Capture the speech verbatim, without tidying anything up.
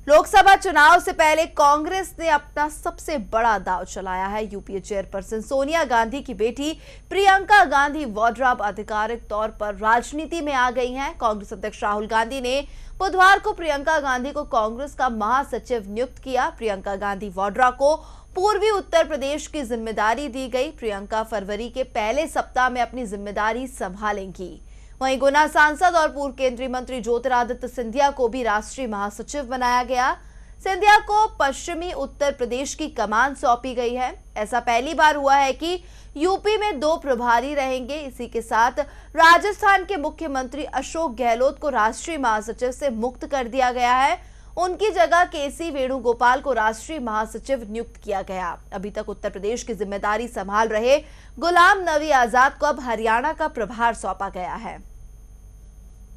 लोकसभा चुनाव से पहले कांग्रेस ने अपना सबसे बड़ा दांव चलाया है। यूपीए चेयरपर्सन सोनिया गांधी की बेटी प्रियंका गांधी वाड्रा अब आधिकारिक तौर पर राजनीति में आ गई हैं। कांग्रेस अध्यक्ष राहुल गांधी ने बुधवार को प्रियंका गांधी को कांग्रेस का महासचिव नियुक्त किया। प्रियंका गांधी वाड्रा को पूर्वी उत्तर प्रदेश की जिम्मेदारी दी गई। प्रियंका फरवरी के पहले सप्ताह में अपनी जिम्मेदारी संभालेंगी। वहीं गुना सांसद और पूर्व केंद्रीय मंत्री ज्योतिरादित्य सिंधिया को भी राष्ट्रीय महासचिव बनाया गया। सिंधिया को पश्चिमी उत्तर प्रदेश की कमान सौंपी गई है। ऐसा पहली बार हुआ है कि यूपी में दो प्रभारी रहेंगे। इसी के साथ राजस्थान के मुख्यमंत्री अशोक गहलोत को राष्ट्रीय महासचिव से मुक्त कर दिया गया है। उनकी जगह केसी वेणुगोपाल को राष्ट्रीय महासचिव नियुक्त किया गया। अभी तक उत्तर प्रदेश की जिम्मेदारी संभाल रहे गुलाम नबी आजाद को अब हरियाणा का प्रभार सौंपा गया है।